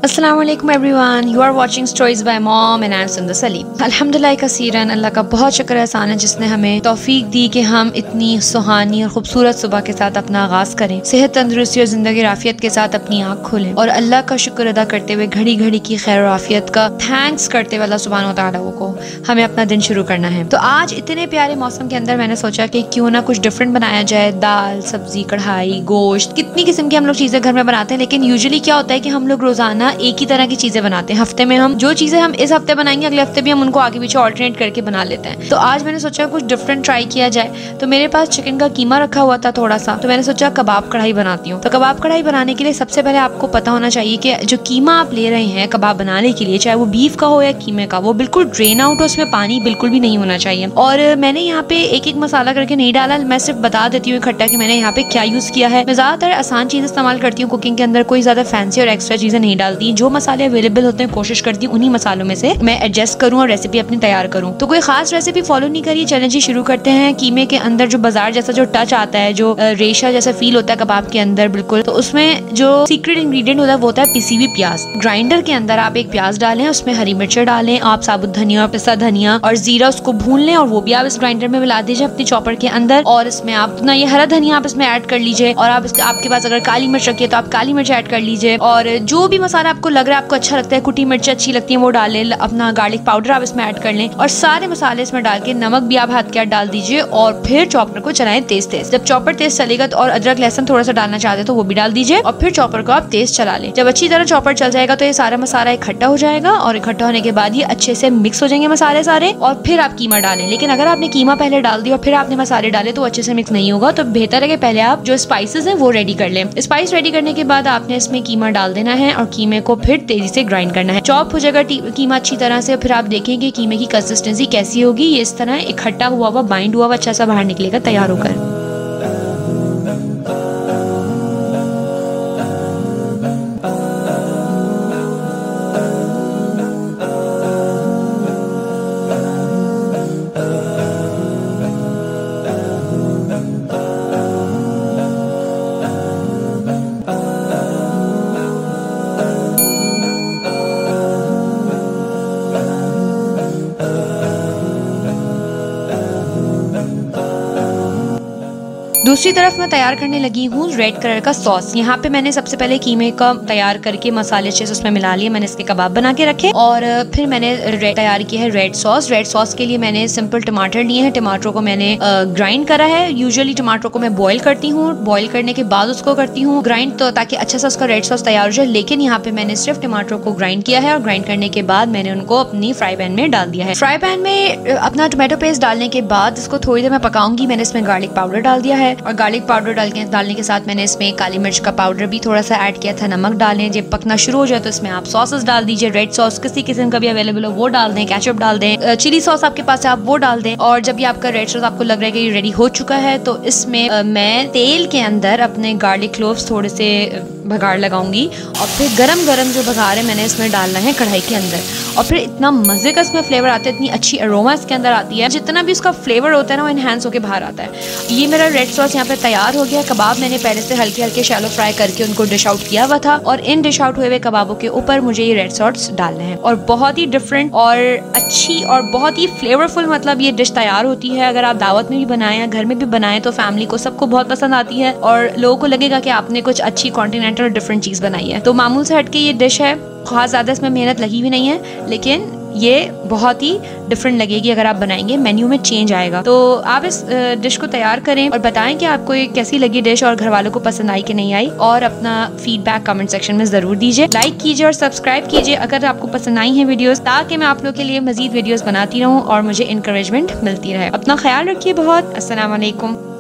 अस्सलाम वालेकुम everyone, you are watching stories by mom and I am Sundar Salim. अल्हम्दुलिल्लाह कसीरन, अल्लाह का बहुत शुक्र एहसान है जिसने हमें तौफीक दी कि हम इतनी सुहानी और खूबसूरत सुबह के साथ अपना आगाज करें, सेहत तंदुरुस्ती और जिंदगी आफियत के साथ अपनी आँख खोलें और अल्लाह का शुक्र अदा करते हुए घड़ी घड़ी की खैर और आफियत का थैंक्स करते हुए अल्लाह सुब्हानहू व तआला को हमें अपना दिन शुरू करना है। तो आज इतने प्यारे मौसम के अंदर मैंने सोचा कि क्यों ना कुछ डिफरेंट बनाया जाए। दाल, सब्जी, कढ़ाई, गोश्त, कितनी किस्म की हम लोग चीजें घर में बनाते हैं, लेकिन यूजुअली क्या होता है कि हम लोग रोजाना एक ही तरह की चीजें बनाते हैं। हफ्ते में हम जो चीजें हम इस हफ्ते बनाएंगे अगले हफ्ते भी हम उनको आगे पीछे ऑल्टरनेट करके बना लेते हैं। तो आज मैंने सोचा कुछ डिफरेंट ट्राई किया जाए। तो मेरे पास चिकन का कीमा रखा हुआ था थोड़ा सा, तो मैंने सोचा कबाब कढ़ाई बनाती हूँ। तो कबाब कढ़ाई बनाने के लिए सबसे पहले आपको पता होना चाहिए कि जो कीमा आप ले रहे हैं कबाब बनाने के लिए, चाहे वो बीफ का हो या कीमे का, वो बिल्कुल ड्रेन आउट हो, उसमें पानी बिल्कुल भी नहीं होना चाहिए। और मैंने यहाँ पे एक एक मसाला करके नहीं डाला, मैं सिर्फ बता देती हूँ इकट्ठा कि मैंने यहाँ पे क्या यूज किया है। मैं ज्यादातर आसान चीज इस्तेमाल करती हूँ कुकिंग के अंदर, कोई ज्यादा फैंसी और एक्स्ट्रा चीजें नहीं डालती। जो मसाले अवेलेबल होते हैं कोशिश करती हूँ उन्हीं मसालों में से मैं एडजस्ट करूँ और रेसिपी अपनी तैयार करूँ। तो कोई खास रेसिपी फॉलो नहीं करी, चलें जी शुरू करते हैं। कीमे के अंदर जो बाजार जैसा जो टच आता है, जो रेशा जैसा फील होता है कबाब के अंदर बिल्कुल, तो उसमें जो सीक्रेट इंग्रेडिएंट होता है वो होता है पिसी हुई प्याज। ग्राइंडर के अंदर आप एक प्याज डालें, उसमें हरी मिर्च डालें, आप साबुत धनिया, पिसा धनिया और जीरा उसको भून लें और वो भी आप इस ग्राइंडर में मिला दीजिए अपनी चॉपर के अंदर। और इसमें आप ना ये हरा धनिया आप इसमें ऐड कर लीजिए, और आप आपके पास अगर काली मिर्च रखिए तो आप काली मिर्च ऐड कर लीजिए। और जो भी मसाला आपको लग रहा है आपको अच्छा लगता है, कुटी मिर्च अच्छी लगती है वो डालें, अपना गार्लिक पाउडर आप इसमें ऐड कर लें और सारे मसाले इसमें डाल के, नमक भी आप हाथ के हाथ डाल दीजिए और फिर चॉपर को चलाएं तेज तेज। जब चॉपर तेज चलेगा तो, और अदरक लहसुन थोड़ा सा डालना चाहते तो वो भी डाल दीजिए और फिर चॉपर को आप तेज चला लें। जब अच्छी तरह चॉपर चल जाएगा तो ये सारा मसाला इकट्ठा हो जाएगा और इकट्ठा होने के बाद ये अच्छे से मिक्स हो जाएंगे मसाले सारे, और फिर आप कीमा डालें। लेकिन अगर आपने कीमा पहले डाल दिया और फिर आपने मसाले डाले तो अच्छे से मिक्स नहीं होगा। तो बेहतर है कि पहले आप जो स्पाइसेस हैं वो रेडी कर लें। स्पाइस रेडी करने के बाद आपने इसमें कीमा डाल देना है और कीमे को फिर तेजी से ग्राइंड करना है। चॉप हो जाएगा कीमा अच्छी तरह से, फिर आप देखेंगे कीमे की कंसिस्टेंसी कैसी होगी। ये इस तरह इकट्ठा हुआ हुआ, बाइंड हुआ हुआ अच्छा सा बाहर निकलेगा तैयार होकर। दूसरी तरफ मैं तैयार करने लगी हूँ रेड कलर का सॉस। यहाँ पे मैंने सबसे पहले कीमे का तैयार करके मसाले अच्छे से उसमें मिला लिए, मैंने इसके कबाब बना के रखे और फिर मैंने तैयार किया है रेड सॉस। रेड सॉस के लिए मैंने सिंपल टमाटर लिए हैं, टमाटरों को मैंने ग्राइंड करा है। यूजुअली टमाटरों को मैं बॉईल करती हूँ, बॉईल करने के बाद उसको करती हूँ ग्राइंड, तो ताकि अच्छा सा उसका रेड सॉस तैयार हो जाए। लेकिन यहाँ पे मैंने सिर्फ टमाटरों को ग्राइंड किया है और ग्राइंड करने के बाद मैंने उनको अपनी फ्राई पैन में डाल दिया है। फ्राई पैन में अपना टोमेटो पेस्ट डालने के बाद इसको थोड़ी देर मैं पकाऊंगी। मैंने इसमें गार्लिक पाउडर डाल दिया है और गार्लिक पाउडर डालने के साथ मैंने इसमें काली मिर्च का पाउडर भी थोड़ा सा ऐड किया था। नमक डालें, जब पकना शुरू हो जाए तो इसमें आप सॉसेस डाल दीजिए। रेड सॉस किसी किस्म का भी अवेलेबल हो वो डाल दें, केचप डाल दें, चिली सॉस आपके पास है आप वो डाल दें। और जब ये आपका रेड सॉस आपको लग रहा है कि ये रेडी हो चुका है तो इसमें मैं तेल के अंदर अपने गार्लिक क्लोव्स थोड़े से भगाड़ लगाऊंगी और फिर गरम गरम जो भगाड़ है मैंने इसमें डालना है कढ़ाई के अंदर। और फिर इतना मजे का इसमें फ्लेवर आता है, इतनी अच्छी अरोमा इसके अंदर आती है, जितना भी उसका फ्लेवर होता है ना वो इनहेंस होकर बाहर आता है। ये मेरा रेड सॉस यहाँ पे तैयार हो गया। कबाब मैंने पहले से हल्के हल्के शैलो फ्राई करके उनको डिश आउट किया हुआ था और इन डिश आउट हुए हुए कबाबों के ऊपर मुझे ये रेड सॉस डालने हैं और बहुत ही डिफरेंट और अच्छी और बहुत ही फ्लेवरफुल मतलब ये डिश तैयार होती है। अगर आप दावत में भी बनाएं या घर में भी बनाएं तो फैमिली को सबको बहुत पसंद आती है और लोगों को लगेगा कि आपने कुछ अच्छी कॉन्टिनेंटल और डिफरेंट चीज बनाई है। तो मामूल से हटके ये डिश है, खास ज्यादा इसमें मेहनत लगी भी नहीं है, लेकिन ये बहुत ही डिफरेंट लगेगी अगर आप बनाएंगे, मेन्यू में चेंज आएगा। तो आप इस डिश को तैयार करें और बताएं कि आपको ये कैसी लगी डिश और घर वालों को पसंद आई कि नहीं आई, और अपना फीडबैक कमेंट सेक्शन में जरूर दीजिए। लाइक कीजिए और सब्सक्राइब कीजिए अगर आपको पसंद आई हैं वीडियोस, ताकि मैं आप लोग के लिए मजीद वीडियोस बनाती रहूं और मुझे इंकरेजमेंट मिलती रहे। अपना ख्याल रखिए बहुत। अस्सलाम वालेकुम।